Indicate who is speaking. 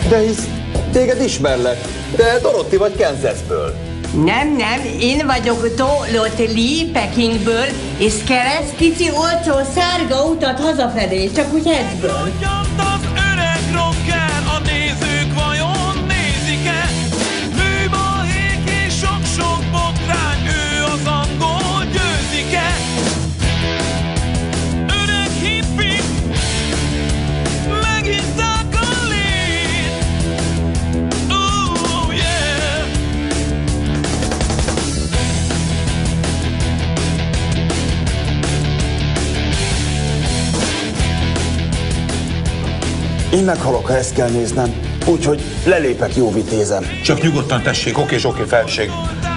Speaker 1: De hisz téged ismerlek, de Dorotti vagy Kansasből.
Speaker 2: Nem, én vagyok Dorothy Lee Pekingből, és kereszt kicsi olcsó szárga utat hazafelé, csak úgy egyből.
Speaker 3: Az öreg rocker, a nézők vajon nézik-e? Műbalhék és sok-sok botrány, ő az angol győzik-e? Öreg hippik, megizzák a lét. Oh yeah!
Speaker 1: Én meghalok, ha ezt kell néznem. Úgyhogy lelépek, jó vitézem.
Speaker 4: Csak nyugodtan tessék, oké, felség.